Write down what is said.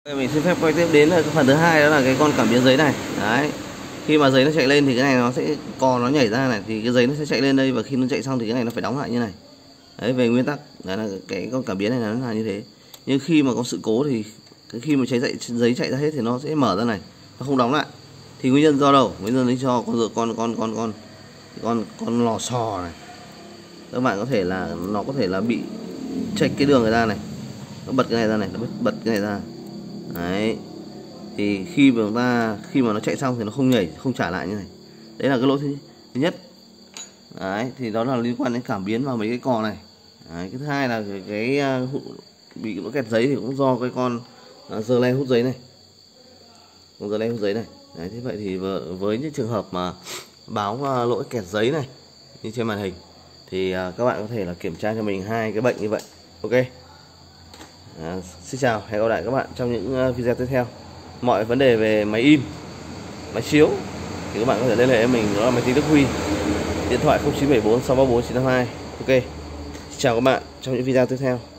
Mình xin phép quay tiếp đến là cái phần thứ hai, đó là cái con cảm biến giấy này. Đấy, khi mà giấy nó chạy lên thì cái này nó sẽ nó nhảy ra này, thì cái giấy nó sẽ chạy lên đây, và khi nó chạy xong thì cái này nó phải đóng lại như này. Đấy, về nguyên tắc đấy là cái con cảm biến này nó là như thế. Nhưng khi mà có sự cố thì khi mà giấy chạy ra hết thì nó sẽ mở ra này, nó không đóng lại. Thì nguyên nhân do đâu? Nguyên nhân lý do con lò xo này. Các bạn có thể là nó có thể là bị chệch cái đường này ra này, nó bật cái này ra này, nó bật cái này ra. Đấy, thì khi mà nó chạy xong thì nó không nhảy, không trả lại như này. Đấy là cái lỗi thứ nhất. Đấy, thì đó là liên quan đến cảm biến vào mấy cái cò này. Đấy, cái thứ hai là cái bị lỗi kẹt giấy thì cũng do cái con giơ le hút giấy này, con giơ le hút giấy này. Đấy, thế vậy thì với những trường hợp mà báo lỗi kẹt giấy này như trên màn hình thì các bạn có thể là kiểm tra cho mình hai cái bệnh như vậy. Ok. Xin chào, hẹn gặp lại các bạn trong những video tiếp theo. Mọi vấn đề về máy in, máy chiếu thì các bạn có thể liên hệ với mình, đó là máy tính Đức Huy, điện thoại 0974 634 952. Ok. Xin chào các bạn trong những video tiếp theo.